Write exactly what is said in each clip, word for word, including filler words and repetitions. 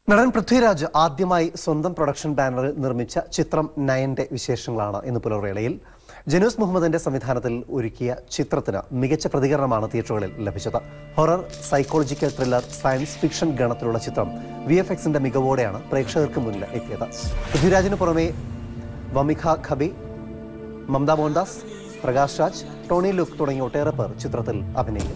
നടൻ പൃഥ്വിരാജ് ആദ്യമായി സ്വന്തം പ്രൊഡക്ഷൻ ബാനറിൽ നിർമ്മിച്ച ചിത്രം നയന്റെ വിശേഷങ്ങളാണ് ഇന്ന് പുലർവേളയിൽ. ജനൂസ് മുഹമ്മദിന്റെ സംവിധാനത്തിൽ ഒരുക്കിയ ചിത്രത്തിന് മികച്ച പ്രതികരണമാണ് തിയേറ്ററുകളിൽ ലഭിച്ചത്. Horror, psychological thriller, science fiction ഗണത്തിലുള്ള ചിത്രം വി എഫ് എക്സിന്റെ മികവോടെയാണ് പ്രേക്ഷകർക്ക് മുന്നിൽ എത്തിയത്. പൃഥ്വിരാജിന് പുറമെ വമിഖ ഖബി, മമത മോഹൻദാസ്, പ്രകാശ് രാജ്, ടോണി ലുക്ക് തുടങ്ങിയ ഒട്ടേറെ പേർ ചിത്രത്തിൽ അഭിനയിക്കും.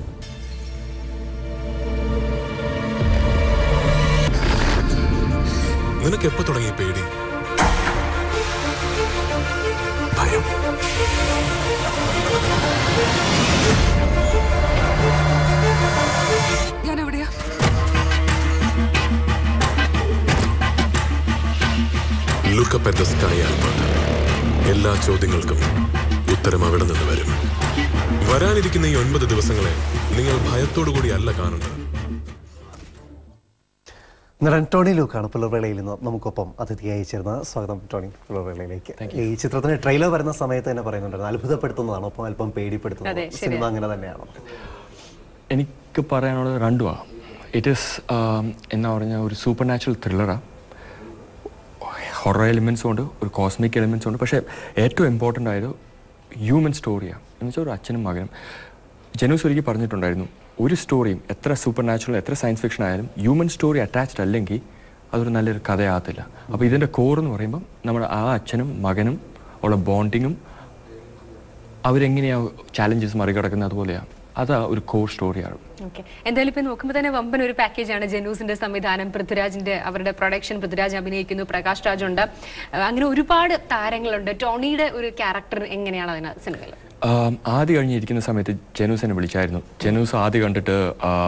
നിനക്ക് എപ്പോ തുടങ്ങിയ പേടി? ഭയം? ഞാൻ എവിടെയാ? Look up at the sky, Albert. എല്ലാ ചോദ്യങ്ങൾക്കും ഉത്തരം അവിടെ നിന്ന് വരും. വരാനിരിക്കുന്ന ഈ ഒൻപത് ദിവസങ്ങളെ നിങ്ങൾ ഭയത്തോടുകൂടി അല്ല കാണുന്നത്. നടൻ ടോണി ലൂക്കാണ് പുലർവേളയിൽ നിന്ന് നമുക്കൊപ്പം അതിഥിയായി ചേർന്നത്. സ്വാഗതം ടോണി പുലർവേളയിലേക്ക്. ഈ ചിത്രത്തിന് ട്രെയിലർ വരുന്ന സമയത്ത് തന്നെ പറയുന്നുണ്ടായിരുന്നു അത്ഭുതപ്പെടുത്തുന്നതാണ്, ഒപ്പം അല്പം പേടിപ്പെടുത്തുന്നത്. സിനിമ അങ്ങനെ തന്നെയാണോ? എനിക്ക് പറയാനുള്ളത് രണ്ടുമാണ്. ഇറ്റ് ഈസ് എന്നാ പറഞ്ഞാൽ ഒരു സൂപ്പർ നാച്ചുറൽ ത്രില്ലറാണ്. ഹൊറർ എലിമെൻസും ഉണ്ട്, ഒരു കോസ്മിക് എലിമെൻസും ഉണ്ട്. പക്ഷേ ഏറ്റവും ഇമ്പോർട്ടൻ്റ് ആയത് ഹ്യൂമൻ സ്റ്റോറിയാണ്. എന്ന് വെച്ചാൽ ഒരു അച്ഛനും മകനും. ജനൂസ് ഒരിക്കൽ പറഞ്ഞിട്ടുണ്ടായിരുന്നു, ഒരു സ്റ്റോറിയും എത്ര സൂപ്പർ നാച്ചുറൽ എത്ര സയൻസ് ഫിക്ഷൻ ആയാലും ഹ്യൂമൻ സ്റ്റോറി അറ്റാച്ച്ഡ് അല്ലെങ്കിൽ അതൊരു നല്ലൊരു കഥയാകത്തില്ല. അപ്പോൾ ഇതിൻ്റെ കോർ എന്ന് പറയുമ്പം നമ്മുടെ ആ അച്ഛനും മകനും ഉള്ള ബോണ്ടിങ്ങും അവരെങ്ങനെയാണ് ചാലഞ്ചസ് മറികടക്കുന്നത് അതുപോലെയാണ്. അതാ ഒരു കോർ സ്റ്റോറിയാണ്. ഓക്കെ, എന്തായാലും ഇപ്പൊ നോക്കുമ്പോൾ തന്നെ വമ്പൻ ഒരു പാക്കേജാണ്. ജനൂസിന്റെ സംവിധാനം, പൃഥ്വിരാജിന്റെ അവരുടെ പ്രൊഡക്ഷൻ, പൃഥ്വിരാജ് അഭിനയിക്കുന്നു, പ്രകാശ് രാജ് ഉണ്ട്, അങ്ങനെ ഒരുപാട് താരങ്ങളുണ്ട്. ടോണിയുടെ ഒരു ക്യാരക്ടർ എങ്ങനെയാണ് അതിന് സിനിമയിൽ? ആദ്യം കഴിഞ്ഞിരിക്കുന്ന സമയത്ത് ജനൂസിനെ വിളിച്ചായിരുന്നു. ജനൂസ് ആദ്യം കണ്ടിട്ട്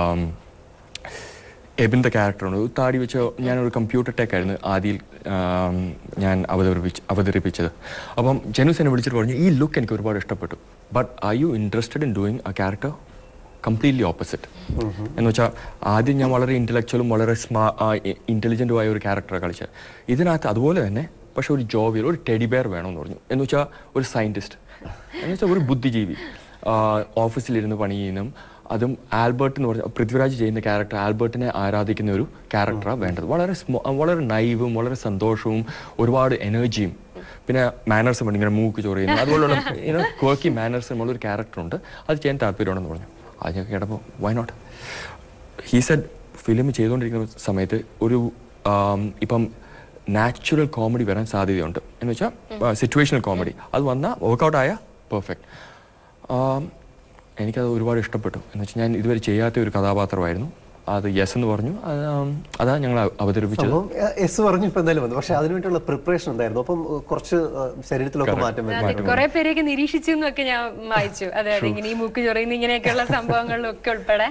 എബിൻ്റെ ക്യാരക്ടറുണ്ട്, താടി വെച്ച് ഞാനൊരു കമ്പ്യൂട്ടർ ടെക് ആയിരുന്നു ആദ്യം ഞാൻ അവതരിപ്പിച്ച് അവതരിപ്പിച്ചത് അപ്പം ജനൂസിനെ വിളിച്ചിട്ട് പറഞ്ഞു, ഈ ലുക്ക് എനിക്ക് ഒരുപാട് ഇഷ്ടപ്പെട്ടു, but are you interested in doing a character completely opposite? എന്ന് വെച്ചാൽ ആദ്യം ഞാൻ വളരെ ഇൻ്റലക്ച്വലും വളരെ സ്മാ ഇൻ്റലിജൻറ്റുമായ ഒരു ക്യാരക്ടറെ കളിച്ചത്. ഇതിനകത്ത് അതുപോലെ തന്നെ പക്ഷെ ഒരു ജോവിയൽ ഒരു ടെഡി ബെയർ വേണമെന്ന് പറഞ്ഞു. എന്ന് വെച്ചാൽ ഒരു സയൻറ്റിസ്റ്റ്, എന്ന് വെച്ചാൽ ഒരു ബുദ്ധിജീവി, ഓഫീസിലിരുന്ന് പണി ചെയ്യുന്നതും. അതും ആൽബർട്ട് എന്ന് പറഞ്ഞ പൃഥ്വിരാജ് ചെയ്യുന്ന ക്യാരക്ടർ ആൽബർട്ടിനെ ആരാധിക്കുന്ന ഒരു ക്യാരക്ടറാണ് വേണ്ടത്. വളരെ വളരെ നൈവും വളരെ സന്തോഷവും ഒരുപാട് എനർജിയും പിന്നെ മാനേഴ്സും ഉണ്ട്, ഇങ്ങനെ മൂക്ക് ചൊറിയുന്നു, അതുപോലുള്ള ക്വർക്കി മാനേഴ്സും ഉള്ള ഒരു ക്യാരക്ടറുണ്ട്. അത് ചെയ്യാൻ താല്പര്യമുണ്ടെന്ന് പറഞ്ഞു. അത് ഞാൻ കേട്ടപ്പോൾ why not. He said film ചെയ്തുകൊണ്ടിരിക്കുന്ന സമയത്ത് ഒരു ഇപ്പം നാച്ചുറൽ കോമഡി വരാൻ സാധ്യതയുണ്ട്. എന്ന് വെച്ചാൽ സിറ്റുവേഷണൽ കോമഡി അത് വന്നാൽ വർക്കൗട്ടായ പെർഫെക്റ്റ്. എനിക്കത് ഒരുപാട് ഇഷ്ടപ്പെട്ടു. എന്ന് വെച്ചാൽ ഞാൻ ഇതുവരെ ചെയ്യാത്ത ഒരു കഥാപാത്രമായിരുന്നു. അത് യെസ് എന്ന് പറഞ്ഞു, അതാ ഞങ്ങൾ അവതരിപ്പിച്ചത്. യെസ് പറഞ്ഞു ഇപ്പൊ എന്തായാലും വന്നു. പക്ഷെ അതിനുവേണ്ടിയുള്ള പ്രിപ്പറേഷൻ ഉണ്ടായിരുന്നു. അപ്പം കുറച്ച് ശരീരത്തിലൊക്കെ മാറ്റം കുറെ പേരെയൊക്കെ നിരീക്ഷിച്ചു എന്നൊക്കെ ഞാൻ വായിച്ചു. അതായത് ഇങ്ങനെ ഈ മൂക്ക് ചൊറിയുന്ന ഇങ്ങനെയൊക്കെയുള്ള സംഭവങ്ങളിലൊക്കെ ഉൾപ്പെടെ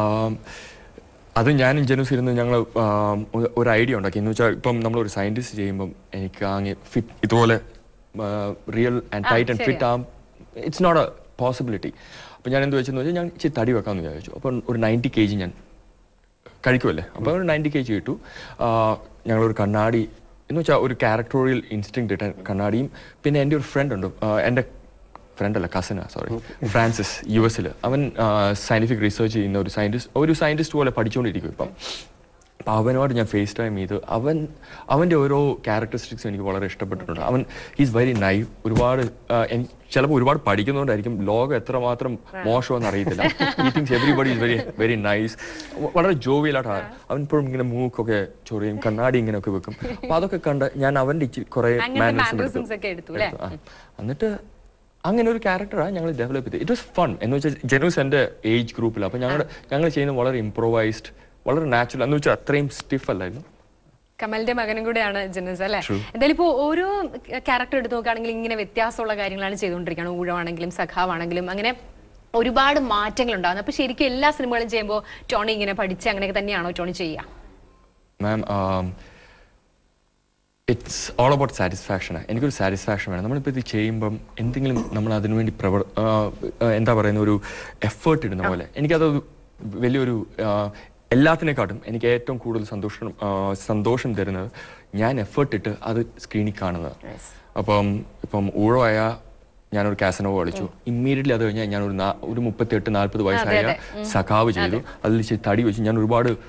അത് ഞാനും ജനൂസ് ഇരുന്ന് ഞങ്ങൾ ഒരു ഐഡിയ ഉണ്ടാക്കി. എന്ന് വെച്ചാൽ ഇപ്പം നമ്മളൊരു സയൻറ്റിസ്റ്റ് ചെയ്യുമ്പം എനിക്ക് അങ്ങനെ ഫിറ്റ് ഇതുപോലെ real and tight and fit um it's not a possibility. അപ്പം ഞാൻ എന്ത് വെച്ചെന്ന് വെച്ചാൽ ഞാൻ ഇച്ചിരി തടി വെക്കാമെന്ന് വിചാരിച്ചു. അപ്പം ഒരു നയൻറ്റി കെ ജി ഞാൻ കഴിക്കുമല്ലേ, അപ്പോൾ ഒരു നയൻറ്റി കെ ജി ഇട്ടു. ഞങ്ങളൊരു കണ്ണാടി എന്ന് വെച്ചാൽ ഒരു ക്യാരക്ടോറിയൽ ഇൻസ്റ്റിങ്ക്റ്റ് ഇട്ട കണ്ണാടിയും. പിന്നെ എൻ്റെ ഒരു ഫ്രണ്ട് ഉണ്ട്, എൻ്റെ ഫ്രണ്ട് അല്ല കസിനാ സോറി ഫ്രാൻസിസ്, യു എസിൽ. അവൻ സയൻറ്റിഫിക് റിസർച്ച് ചെയ്യുന്ന ഒരു സയൻറ്റിസ്റ്റ് ഒരു സയൻറ്റിസ്റ്റ് പോലെ പഠിച്ചുകൊണ്ടിരിക്കും ഇപ്പം. അപ്പം അവനോട് ഞാൻ ഫേസ് ടൈം ചെയ്ത് അവൻ അവൻ്റെ ഓരോ ക്യാരക്ടറിസ്റ്റിക്സും എനിക്ക് വളരെ ഇഷ്ടപ്പെട്ടിട്ടുണ്ട്. അവൻ ഹീസ് വെരി നൈവ്. ഒരുപാട് എനിക്ക് ചിലപ്പോൾ ഒരുപാട് പഠിക്കുന്നതുകൊണ്ടായിരിക്കും ലോകം എത്രമാത്രം മോശമെന്ന് അറിയത്തില്ല. He thinks everybody is very very nice. വളരെ ജോവിയലായിട്ടാണ് അവൻ. ഇപ്പോഴും ഇങ്ങനെ മൂക്കൊക്കെ ചൊറിയും, കണ്ണാടി ഇങ്ങനെയൊക്കെ വെക്കും. അപ്പം അതൊക്കെ കണ്ട് ഞാൻ അവൻ്റെ കുറേ മാനേഴ്സും എടുത്തു. എന്നിട്ട് അങ്ങനെ ഒരു ക്യാരക്ടറാണ് ഞങ്ങൾ ഡെവലപ്പ് ചെയ്തത്. It was fun. എന്ന് വെച്ചാൽ ജനൂസ് എൻ്റെ ഏജ് ഗ്രൂപ്പിൽ. അപ്പം ഞങ്ങൾ ഞങ്ങൾ ചെയ്യുന്നത് വളരെ ഇംപ്രൂവൈസ്ഡ്, വളരെ നാച്ചുറൽ. എന്ന് വെച്ചാൽ അത്രയും സ്റ്റിഫ് അല്ലായിരുന്നു. കമലിന്റെ മകനും കൂടെയാണ് ജനൂസ് അല്ലേ? എന്തായാലും ഇപ്പോൾ ഓരോ ക്യാരക്ടർ എടുത്ത് നോക്കുകയാണെങ്കിൽ ഇങ്ങനെ വ്യത്യാസമുള്ള കാര്യങ്ങളാണ് ചെയ്തുകൊണ്ടിരിക്കുകയാണ്. ഊഴമാണെങ്കിലും സഖാവാണെങ്കിലും അങ്ങനെ ഒരുപാട് മാറ്റങ്ങൾ ഉണ്ടാകുന്നത്. അപ്പൊ ശരിക്കും എല്ലാ സിനിമകളും ചെയ്യുമ്പോൾ ടോണി ഇങ്ങനെ പഠിച്ച് അങ്ങനെയൊക്കെ തന്നെയാണോ ടോണി ചെയ്യുക? Ma'am, it's all about satisfaction. എനിക്കൊരു സാറ്റിസ്ഫാക്ഷൻ വേണം. നമ്മളിപ്പോൾ ഇത് ചെയ്യുമ്പം എന്തെങ്കിലും നമ്മൾ അതിനുവേണ്ടി പ്രവർ എന്താ പറയുന്ന ഒരു എഫേർട്ട് ഇടുന്ന പോലെ എനിക്കത് വലിയൊരു എല്ലാത്തിനെക്കാട്ടും എനിക്ക് ഏറ്റവും കൂടുതൽ സന്തോഷം സന്തോഷം തരുന്നത് ഞാൻ എഫേർട്ട് ഇട്ട് അത് സ്ക്രീനിൽ കാണുന്നത്. അപ്പം ഇപ്പം ഊഴമായ ഞാനൊരു കാസനോവ കളിച്ചു. ഇമ്മീഡിയറ്റ്ലി അത് കഴിഞ്ഞാൽ ഞാനൊരു ഒരു മുപ്പത്തി എട്ട് നാൽപ്പത് വയസ്സായ സഖാവ് ചെയ്തു. അതിൽ തടി വെച്ച് ഞാൻ ഒരുപാട്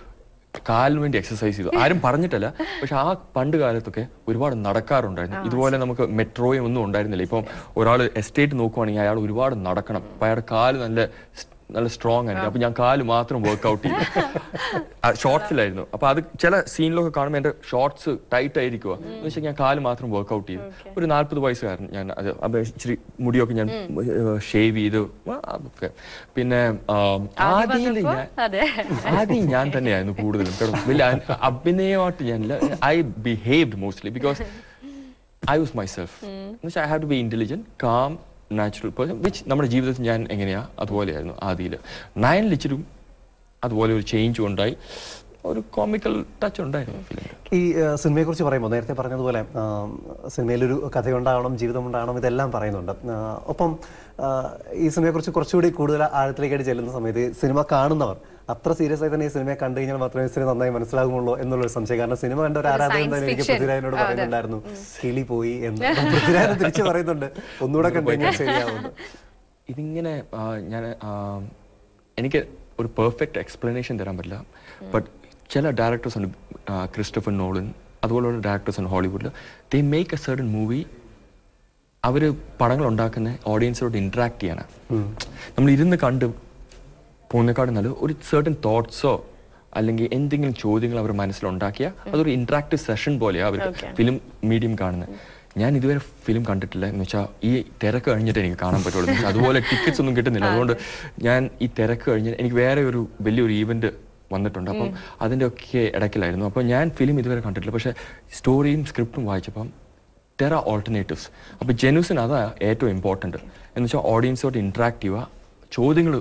കാലിന് വേണ്ടി എക്സസൈസ് ചെയ്തു. ആരും പറഞ്ഞിട്ടല്ല, പക്ഷെ ആ പണ്ട് കാലത്തൊക്കെ ഒരുപാട് നടക്കാറുണ്ടായിരുന്നു. ഇതുപോലെ നമുക്ക് മെട്രോയും ഒന്നും ഉണ്ടായിരുന്നില്ല. ഇപ്പം ഒരാൾ എസ്റ്റേറ്റ് നോക്കുവാണെങ്കിൽ അയാൾ ഒരുപാട് നടക്കണം. അപ്പം അയാളുടെ കാല് നല്ല നല്ല സ്ട്രോങ് ആയിരുന്നു. അപ്പൊ ഞാൻ കാല് മാത്രം വർക്ക്ഔട്ട് ചെയ്തു. ഷോർട്സിലായിരുന്നു. അപ്പൊ അത് ചില സീനിലൊക്കെ കാണുമ്പോൾ എന്റെ ഷോർട്സ് ടൈറ്റ് ആയിരിക്കുക എന്ന് വെച്ചാൽ ഞാൻ കാല് മാത്രം വർക്ക്ഔട്ട് ചെയ്തു. ഒരു നാല്പത് വയസ്സുകാരൻ ഞാൻ. അത് അപ്പൊ ഇച്ചിരി മുടിയൊക്കെ ഞാൻ ഷേവ് ചെയ്തു അതൊക്കെ. പിന്നെ ആദ്യം ഞാൻ ആദ്യം ഞാൻ തന്നെയായിരുന്നു കൂടുതലും. വലിയ അഭിനയമായിട്ട് ഞാൻ I behaved mostly because I was myself. എന്ന് വെച്ചാൽ I have to be intelligent, calm, natural person, which നമ്മുടെ ജീവിതത്തിൽ ഞാൻ എങ്ങനെയാ അതുപോലെയായിരുന്നു ആദ്യയിൽ. നയനിൽ ഇച്ചിരി അതുപോലെ ഒരു ചേഞ്ച് ഉണ്ടായി, ഒരു കോമിക്കൽ ടച്ച് ഉണ്ടായിരുന്നു ഫിലിമിൽ. ഈ സിനിമയെ കുറിച്ച് പറയുമ്പോൾ നേരത്തെ പറഞ്ഞതുപോലെ സിനിമയിലൊരു കഥയുണ്ടാകണം, ജീവിതം ഉണ്ടാകണം, ഇതെല്ലാം പറയുന്നുണ്ട്. ഒപ്പം ഈ സിനിമയെക്കുറിച്ച് കുറച്ചുകൂടി കൂടുതൽ ആഴത്തിലേക്കായിട്ട് ചെല്ലുന്ന സമയത്ത് സിനിമ കാണുന്നവർ അത്ര സീരിയസ് ആയി തന്നെ ഈ സിനിമയെ കണ്ടു കഴിഞ്ഞാൽ മാത്രമേ സിനിമ നന്നായി മനസ്സിലാകുമുള്ളൂ എന്നുള്ളൊരു സംശയം. കാരണം സിനിമ കണ്ട ഒരു ആരാധകൻ തന്നെ എനിക്ക് പൃഥ്വിരാജിനോട് പറയുന്നുണ്ടായിരുന്നു, കിളി പോയി എന്ന്. പൃഥ്വിരാജ് തിരിച്ചു പറയുന്നുണ്ട്, ഒന്നുകൂടെ കണ്ടുകഴിഞ്ഞാൽ ശരിയാവുന്നു. ഇതിങ്ങനെ ഞാൻ എനിക്ക് ഒരു പെർഫെക്റ്റ് എക്സ്പ്ലനേഷൻ തരാൻ പറ്റില്ല. ബട്ട് ചില ഡയറക്ടേഴ്സ് ഉണ്ട്, ക്രിസ്റ്റഫർ നോളൻ അതുപോലുള്ള ഡയറക്ടേഴ്സ് ഉണ്ട് ഹോളിവുഡിൽ. They make a certain movie. അവർ പടങ്ങൾ ഉണ്ടാക്കുന്ന ഓഡിയൻസിനോട് ഇന്ററാക്ട് ചെയ്യാനാണ്. നമ്മൾ ഇരുന്ന് കണ്ട് പോകുന്നേക്കാളും നല്ലത് ഒരു സർട്ടൻ തോട്ട്സോ അല്ലെങ്കിൽ എന്തെങ്കിലും ചോദ്യങ്ങൾ അവർ മനസ്സിലുണ്ടാക്കിയാൽ അതൊരു ഇന്ററാക്റ്റീവ് സെഷൻ പോലെയാണ് അവർ ഫിലിം മീഡിയം കാണുന്നത്. ഞാൻ ഇതുവരെ ഫിലിം കണ്ടിട്ടില്ല. എന്ന് വെച്ചാൽ ഈ തിരക്ക് കഴിഞ്ഞിട്ട് എനിക്ക് കാണാൻ പറ്റുള്ളൂ. അതുപോലെ ടിക്കറ്റ്സ് ഒന്നും കിട്ടുന്നില്ല. അതുകൊണ്ട് ഞാൻ ഈ തിരക്ക് കഴിഞ്ഞ് എനിക്ക് വേറെ ഒരു വലിയൊരു ഈവന്റ് വന്നിട്ടുണ്ട്. അപ്പം അതിൻ്റെ ഒക്കെ ഇടയ്ക്കിലായിരുന്നു. അപ്പം ഞാൻ ഫിലിം ഇതുവരെ കണ്ടിട്ടില്ല. പക്ഷേ സ്റ്റോറിയും സ്ക്രിപ്റ്റും വായിച്ചപ്പം there are alternatives. അപ്പോൾ ജെനുസിന് അതാ ഏറ്റവും ഇമ്പോർട്ടൻറ്റ്. എന്ന് വെച്ചാൽ ഓഡിയൻസോട്ട് ഇൻട്രാക്ട് ചെയ്യുക, ചോദ്യങ്ങൾ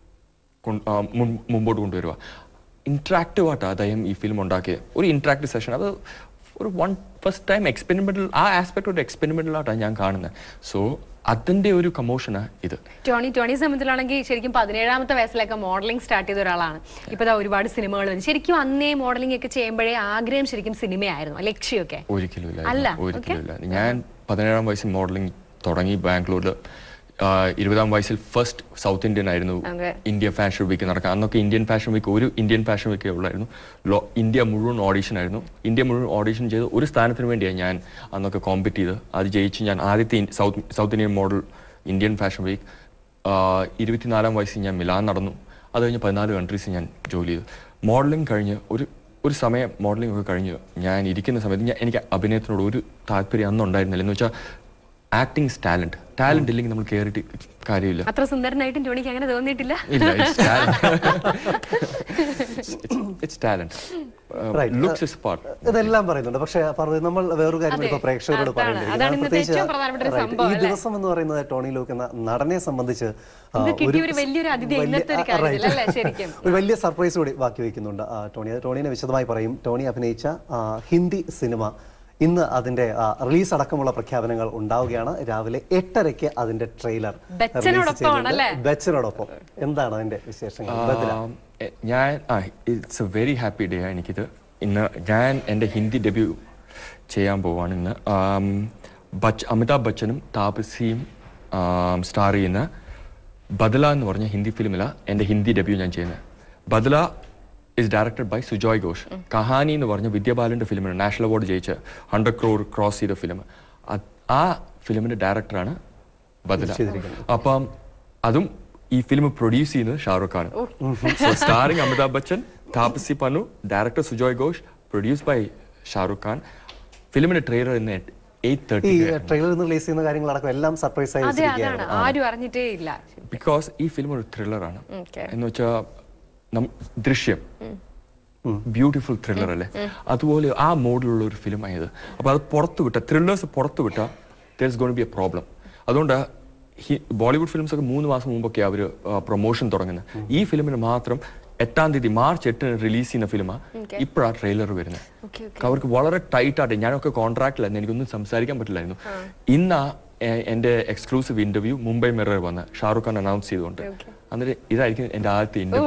മുമ്പോട്ട് കൊണ്ടുവരിക. ഇൻട്രാക്റ്റീവ് ആയിട്ടാണ് അദ്ദേഹം ഈ ഫിലിം ഉണ്ടാക്കിയത്. ഒരു ഇൻട്രാക്റ്റീവ് സെഷൻ. അത് ഒരു വൺ ഫസ്റ്റ് ടൈം എക്സ്പെരിമെന്റൽ, ആ ആസ്പെക്ട് ഒരു എക്സ്പെരിമെന്റൽ ആയിട്ടാണ് ഞാൻ കാണുന്നത്. സോ അതിന്റെ ഒരു കമോഷനാണ് ഇത്. ടോണി ടോണി സംബന്ധിച്ചിലാണെങ്കിൽ ശരിക്കും പതിനേഴാമത്തെ വയസ്സിലൊക്കെ മോഡലിംഗ് സ്റ്റാർട്ട് ചെയ്ത ഒരാളാണ്. ഇപ്പൊ ഒരുപാട് സിനിമകൾ വരും. ശരിക്കും അന്നേ മോഡലിംഗ് ഒക്കെ ചെയ്യുമ്പോഴേ ആഗ്രഹം ശരിക്കും സിനിമയായിരുന്നു, ലക്ഷ്യമൊക്കെ? ഒരിക്കലും ഇല്ല, ഒരിക്കലും ഇല്ല. ഞാൻ പതിനേഴാം വയസ്സിൽ മോഡലിംഗ് തുടങ്ങി ബാംഗ്ലൂരിൽ. ഇരുപതാം വയസ്സിൽ ഫസ്റ്റ് സൗത്ത് ഇന്ത്യൻ ആയിരുന്നു ഇന്ത്യ ഫാഷൻ വീക്ക് നടക്കുക. അന്നൊക്കെ ഇന്ത്യൻ ഫാഷൻ വീക്ക് ഒരു ഇന്ത്യൻ ഫാഷൻ വീക്കേ ഉള്ളായിരുന്നു. ലോ ഇന്ത്യ മുഴുവൻ ഓഡീഷൻ ആയിരുന്നു. ഇന്ത്യ മുഴുവൻ ഓഡീഷൻ ചെയ്ത് ഒരു സ്ഥാനത്തിന് വേണ്ടിയാണ് ഞാൻ അന്നൊക്കെ കോമ്പീറ്റ് ചെയ്ത് അത് ജയിച്ച് ഞാൻ ആദ്യത്തെ South South Indian model Indian fashion week. ഇരുപത്തിനാലാം വയസ്സിൽ ഞാൻ മിലാൻ നടന്നു. അത് കഴിഞ്ഞ് പതിനാല് കൺട്രീസ് ഞാൻ ജോലി ചെയ്തു. മോഡലിംഗ് കഴിഞ്ഞ് ഒരു ഒരു സമയം മോഡലിംഗ് ഒക്കെ കഴിഞ്ഞ് ഞാൻ ഇരിക്കുന്ന സമയത്ത് ഞാൻ എനിക്ക് അഭിനയത്തിനോട് ഒരു താല്പര്യം അന്ന് ഉണ്ടായിരുന്നില്ല. എന്ന് വെച്ചാൽ ആക്ടിങ് ഇസ് ടാലന്റ്. ടാലന്റ് ഇല്ലെങ്കിൽ നമ്മൾ കയറിയിട്ട് കാര്യമില്ല. അത്ര സുന്ദരനായിട്ടും ടോണിക്ക് അങ്ങനെ തോന്നിയിട്ടില്ല. ഇതെല്ലാം പറയുന്നുണ്ട്. പക്ഷെ നമ്മൾ വേറൊരു കാര്യം ഇപ്പൊ പ്രേക്ഷകരോട് പറയുന്നത്, ഈ ദിവസം എന്ന് പറയുന്നത് ടോണി ലൂക്ക് എന്ന നടനെ സംബന്ധിച്ച് ഒരു വലിയ സർപ്രൈസ് കൂടി ബാക്കി വയ്ക്കുന്നുണ്ട് ടോണി. അത് ടോണിനെ വിശദമായി പറയും. ടോണി അഭിനയിച്ച ഹിന്ദി സിനിമ ഇന്ന് അതിന്റെ റിലീസ് അടക്കമുള്ള പ്രഖ്യാപനങ്ങൾ ഉണ്ടാവുകയാണ്. രാവിലെ എട്ടരയ്ക്ക് അതിന്റെ ട്രെയിലർ ബച്ചനോടൊപ്പം. എന്താണ് അതിന്റെ വിശേഷങ്ങൾ? ഞാൻ it's a very happy day എനിക്കിത്. ഇന്ന് ഞാൻ എൻ്റെ ഹിന്ദി ഡെബ്യൂ ചെയ്യാൻ പോവാണ്. ഇന്ന് അമിതാഭ് ബച്ചനും താപസിയും സ്റ്റാർ ചെയ്യുന്ന ബദല എന്ന് പറഞ്ഞ ഹിന്ദി ഫിലിമിലാണ് എൻ്റെ ഹിന്ദി ഡെബ്യൂ ഞാൻ ചെയ്യുന്നത്. ബദല is directed by Sujoy Ghosh. Kahani എന്ന് പറഞ്ഞ വിദ്യാബാലന്റെ ഫിലിമാണ്, നാഷണൽ അവാർഡ് ജയിച്ച ഹൺഡ്രഡ് ക്രോർ ക്രോസ് ചെയ്ത ഫിലിം. ആ ഫിലിമിന്റെ ഡയറക്ടറാണ് ബദല. അപ്പം അതും ഈ ഫിലിം പ്രൊഡ്യൂസ് ചെയ്യുന്നത് Shahrukh Khan. Starring Amitabh Bachchan, Taapsee Pannu, director Sujoy Ghosh, produce by Shahrukh Khan. ഫിലിമിന്റെ ട്രെയിലർ ഇന്ന് എയ്റ്റ് തേർട്ടി. റിലീസ് ചെയ്യുന്ന കാര്യങ്ങളടക്കം എല്ലാം സർപ്രൈസ് ആയി ആരും അറിഞ്ഞിട്ടേ ഇല്ല. ബിക്കോസ് ഈ ഫിലിം ഒരു ത്രില്ലറാണ്. എന്ന് വെച്ചാൽ ദൃശ്യം ബ്യൂട്ടിഫുൾ ത്രില്ലർ അല്ലേ, അതുപോലെ ആ മോഡിലുള്ള ഒരു ഫിലിം ആയത്. അപ്പൊ അത് പുറത്തു വിട്ട ത്രില്ലേഴ്സ് പുറത്തു വിട്ട there is gone to be a problem. അതുകൊണ്ട് ബോളിവുഡ് ഫിലിംസ് ഒക്കെ മൂന്ന് മാസം മുമ്പൊക്കെ അവർ പ്രൊമോഷൻ തുടങ്ങുന്നത്. ഈ ഫിലിമിന് മാത്രം എട്ടാം തീയതി മാർച്ച് എട്ടിന് റിലീസ് ചെയ്യുന്ന ഫിലിമാണ് ഇപ്പോഴാണ് ട്രെയിലർ വരുന്നത്. അവർക്ക് വളരെ ടൈറ്റ് ആയിട്ട്, ഞാനൊക്കെ കോൺട്രാക്റ്റിലായിരുന്നു, എനിക്കൊന്നും സംസാരിക്കാൻ പറ്റില്ലായിരുന്നു. ഇന്ന് എന്റെ എക്സ്ക്ലൂസീവ് ഇന്റർവ്യൂ മുംബൈ മിറർ വന്ന് ഷാറുഖ് ഖാൻ അനൗൺസ് ചെയ്തുകൊണ്ട് അന്നേരം ഇതായിരിക്കും എന്റെ ആദ്യത്തെ ഇന്റർവ്യൂ.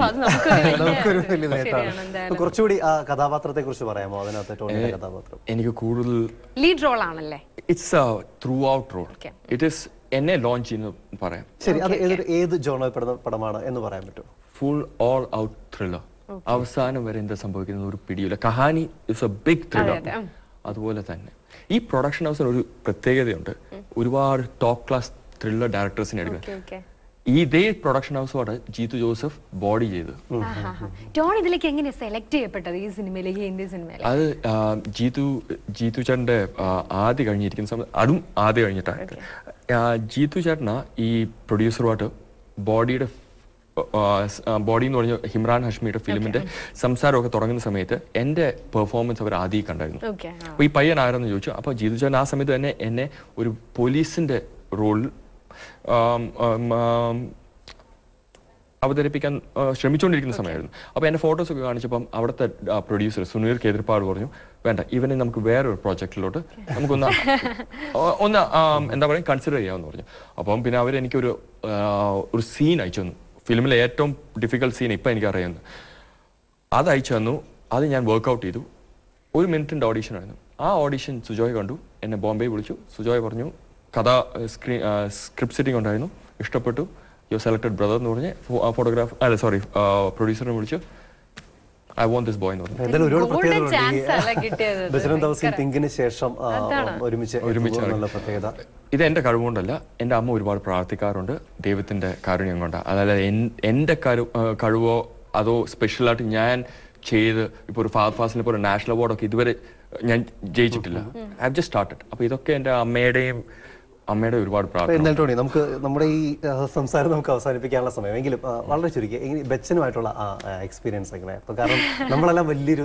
കുറച്ചുകൂടി ആ കഥാപാത്രത്തെ കുറിച്ച് പറയാമോ? അതിനകത്ത് കഥാപാത്രം എനിക്ക് കൂടുതൽ ലീഡ് റോൾ ആണല്ലേ? It's a throughout role. It is എന്നെ ലോഞ്ച് ചെയ്യുന്നു പറയാം. ശരി, അത് ഏത് ജോണറിൽ പെടുന്ന പടമാണ് എന്ന് പറയാൻ പറ്റുമോ? Full all out thriller. അവസാനം വരെ എന്താ സംഭവിക്കുന്നത് ഒരു പിടിയില്ല. Kahaani is a big thriller. അതുപോലെ തന്നെ ഈ പ്രൊഡക്ഷൻ ഹൗസിന് ഒരു പ്രത്യേകതയുണ്ട്. ഒരുപാട് ടോപ്പ് ക്ലാസ് ത്രില്ലർ ഡയറക്ടേഴ്സിനെ എടുക്കുന്നത്. ഈ ഇതേ പ്രൊഡക്ഷൻ ഹൗസോടെ ജീതു ജോസഫ് ബോഡി ചെയ്ത്. ടോൺ ഇതിലേക്ക് എങ്ങനെ സെലക്ട് ചെയ്യപ്പെട്ടത് ഈ സിനിമയിലേക്ക്, ഹിന്ദി സിനിമയിലേക്ക്? അത് ജീതു ജീതു ചേട്ടന്റെ ആദ്യം കഴിഞ്ഞിരിക്കുന്ന സമയത്ത്, അതും ആദ്യം കഴിഞ്ഞിട്ടാണ്. ജീതു ചേട്ടന ഈ പ്രൊഡ്യൂസറുമായിട്ട് ബോഡിയുടെ ബോഡി എന്ന് പറഞ്ഞ ഹിമ്രാൻ ഹഷ്മിയുടെ ഫിലിമിന്റെ സംസാരമൊക്കെ തുടങ്ങുന്ന സമയത്ത് എന്റെ പെർഫോമൻസ് അവർ ആദ്യം കണ്ടായിരുന്നു. അപ്പൊ ഈ പയ്യൻ ആരെന്ന് ചോദിച്ചു. അപ്പൊ ജീതു ചേട്ടൻ ആ സമയത്ത് തന്നെ എന്നെ ഒരു പോലീസിന്റെ റോളിൽ അവതരിപ്പിക്കാൻ ശ്രമിച്ചുകൊണ്ടിരിക്കുന്ന സമയമായിരുന്നു. അപ്പോൾ എൻ്റെ ഫോട്ടോസൊക്കെ കാണിച്ചപ്പം അവിടുത്തെ പ്രൊഡ്യൂസർ സുനീർ കേന്ദ്രപ്പാട് പറഞ്ഞു, വേണ്ട, ഇവനെ നമുക്ക് വേറൊരു പ്രോജക്റ്റിലോട്ട് നമുക്കൊന്ന് ഒന്ന് എന്താ പറയുക കൺസിഡർ ചെയ്യാമെന്ന് പറഞ്ഞു. അപ്പം പിന്നെ അവരെനിക്കൊരു ഒരു സീൻ അയച്ചു തന്നു. ഫിലിമിലെ ഏറ്റവും ഡിഫിക്കൽട്ട് സീൻ ഇപ്പം എനിക്കറിയാവുന്നു. അത് അയച്ചു തന്നു. അത് ഞാൻ വർക്ക്ഔട്ട് ചെയ്തു. ഒരു മിനിറ്റിൻ്റെ ഓഡീഷൻ ആയിരുന്നു. ആ ഓഡീഷൻ സുജോയ് കണ്ടു. എന്നെ ബോംബെ വിളിച്ചു. സുജോയ് പറഞ്ഞു, കഥ സ്ക്രീൻ സ്ക്രിപ്റ്റ് സെറ്റിംഗ് ഉണ്ടായിരുന്നു, ഇഷ്ടപ്പെട്ടു, യു സെലക്ടഡ് ബ്രദർ എന്ന് പറഞ്ഞ് ഫോട്ടോഗ്രാഫ് അല്ല സോറി പ്രൊഡ്യൂസറിനെ വിളിച്ചു, ഐ വോണ്ട് ദിസ് ബോയ് എന്ന് പറഞ്ഞു. ഇത് എന്റെ കഴിവുകൊണ്ടല്ല, എൻ്റെ അമ്മ ഒരുപാട് പ്രാർത്ഥിക്കാറുണ്ട്, ദൈവത്തിന്റെ കാരുണ്യം കൊണ്ടാണ്. അതായത് എൻ്റെ കഴിവോ അതോ സ്പെഷ്യലായിട്ട് ഞാൻ ചെയ്ത് ഇപ്പോൾ ഒരു ഫാസ്റ്റ് ഫാസ്റ്റിൽ ഇപ്പോൾ ഒരു നാഷണൽ അവാർഡൊക്കെ ഇതുവരെ ഞാൻ ജയിച്ചിട്ടില്ല. I have just started. അപ്പോൾ ഇതൊക്കെ എൻ്റെ അമ്മയുടെയും അമ്മയുടെ ഒരുപാട് പ്രാർത്ഥന. ടോണി, നമുക്ക് നമ്മുടെ ഈ സംസാരം നമുക്ക് അവസാനിപ്പിക്കാനുള്ള സമയം, എങ്കിലും വളരെ ചുരുക്കി ബച്ചനുമായിട്ടുള്ള എക്സ്പീരിയൻസ് എങ്ങനെ? കാരണം നമ്മളെല്ലാം വലിയൊരു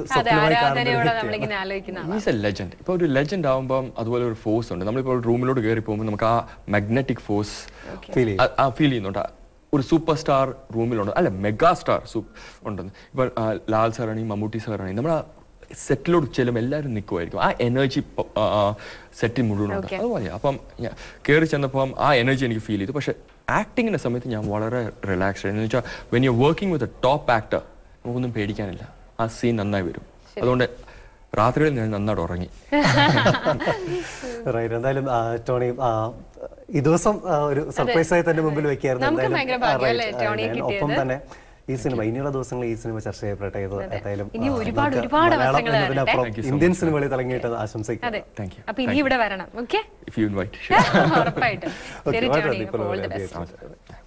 ലെജൻഡ്. ഇപ്പൊ ഒരു ലെജൻഡ് ആവുമ്പോൾ അതുപോലെ ഒരു ഫോഴ്സ് ഉണ്ട്. നമ്മളിപ്പോൾ റൂമിലോട്ട് കയറി പോകുമ്പോൾ നമുക്ക് ആ മാഗ്നറ്റിക് ഫോഴ്സ് ഫീൽ ചെയ്യുന്നുണ്ട്. ഒരു സൂപ്പർ സ്റ്റാർ റൂമിലുണ്ട്, അല്ല മെഗാ സ്റ്റാർ ഉണ്ടെന്ന്. ഇപ്പൊ ലാൽ സാറാണെങ്കിൽ മമ്മൂട്ടി സാറാണെങ്കിൽ നമ്മൾ സെറ്റിലോട്ട് ചെല്ലും എല്ലാവരും നിൽക്കുമായിരിക്കും. ആ എനർജി സെറ്റിൽ മുഴുവനുണ്ട്. അതുപോലെ അപ്പം കയറി ചെന്നപ്പം ആ എനർജി എനിക്ക് ഫീൽ ചെയ്തു. പക്ഷെ ആക്ടിങ്ങിന്റെ സമയത്ത് ഞാൻ വളരെ റിലാക്സ്ഡ് ആയിരുന്നു. എന്ന് വെച്ചാൽ when you working with a top actor നമുക്കൊന്നും പേടിക്കാനില്ല. ആ സീൻ നന്നായി വരും. അതുകൊണ്ട് രാത്രികളിൽ ഞാൻ നന്നായിട്ട് ഉറങ്ങി. എന്തായാലും ടോണി ഈ ദിവസം ഒരു സർപ്രൈസായി തന്നെ മുമ്പിൽ വെക്കായിരുന്നു. ഒപ്പം തന്നെ ഈ സിനിമ ഇനിയുള്ള ദിവസങ്ങളിൽ ഈ സിനിമ ചർച്ച ചെയ്യപ്പെട്ടെ. ഏതായാലും ഇന്ത്യൻ സിനിമകളിൽ തിളങ്ങിയിട്ട് ആശംസിക്കും. അപ്പൊ ഇനി ഇവിടെ വരണം. ഓക്കെ, ഉറപ്പായിട്ടും.